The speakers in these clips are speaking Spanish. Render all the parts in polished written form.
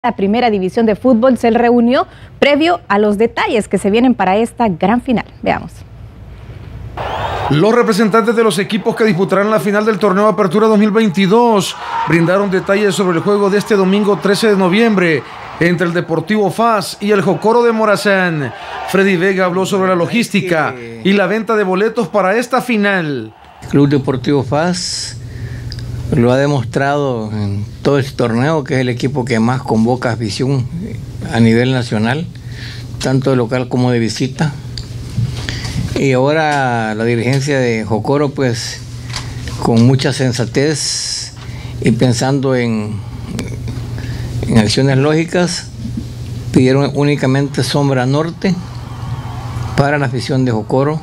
La primera división de fútbol se reunió previo a los detalles que se vienen para esta gran final. Veamos. Los representantes de los equipos que disputarán la final del torneo Apertura 2022 brindaron detalles sobre el juego de este domingo 13 de noviembre entre el Deportivo FAS y el Jocoro de Morazán. Freddy Vega habló sobre la logística y la venta de boletos para esta final. Club Deportivo FAS lo ha demostrado en todo este torneo, que es el equipo que más convoca afición a nivel nacional, tanto de local como de visita. Y ahora la dirigencia de Jocoro, pues con mucha sensatez y pensando en acciones lógicas, pidieron únicamente sombra norte para la afición de Jocoro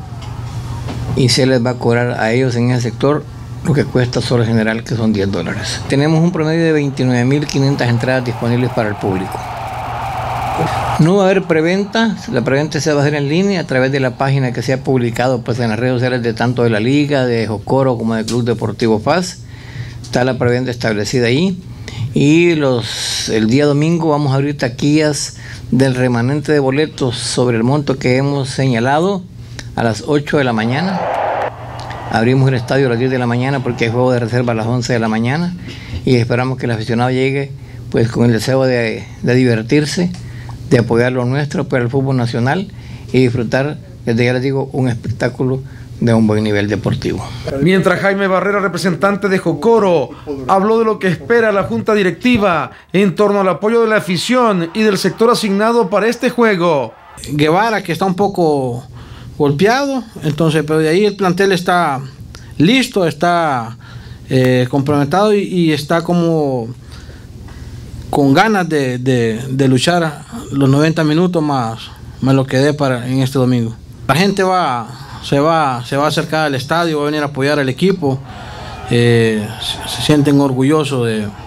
y se les va a cobrar a ellos en ese sector lo que cuesta solo general, que son $10. Tenemos un promedio de 29.500 entradas disponibles para el público. No va a haber preventa, la preventa se va a hacer en línea a través de la página que se ha publicado pues, en las redes sociales de tanto de la Liga, de Jocoro como del Club Deportivo FAS. Está la preventa establecida ahí. Y el día domingo vamos a abrir taquillas del remanente de boletos sobre el monto que hemos señalado a las 8 de la mañana. Abrimos el estadio a las 10 de la mañana porque hay juego de reserva a las 11 de la mañana y esperamos que el aficionado llegue pues con el deseo de divertirse, de apoyar lo nuestro para el fútbol nacional y disfrutar, desde ya les digo, un espectáculo de un buen nivel deportivo. Mientras Jaime Barrera, representante de Jocoro, habló de lo que espera la junta directiva en torno al apoyo de la afición y del sector asignado para este juego. Guevara, que está un poco golpeado, entonces, pero de ahí el plantel está listo, está complementado y está como con ganas de luchar los 90 minutos más lo que dé en este domingo. La gente se va a acercar al estadio, va a venir a apoyar al equipo, se sienten orgullosos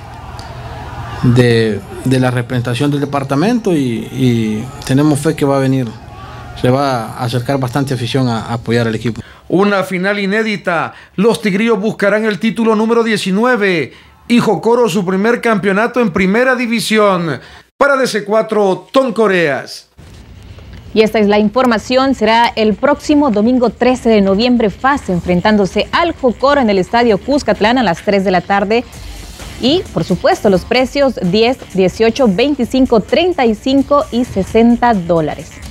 de la representación del departamento y tenemos fe que va a venir. Se va a acercar bastante afición a apoyar al equipo. Una final inédita. Los tigrillos buscarán el título número 19 y Jocoro su primer campeonato en primera división. Para DC4, Tom Coreas. Y esta es la información. Será el próximo domingo 13 de noviembre FAS enfrentándose al Jocoro en el estadio Cuscatlán a las 3 de la tarde. Y, por supuesto, los precios $10, $18, $25, $35 y $60.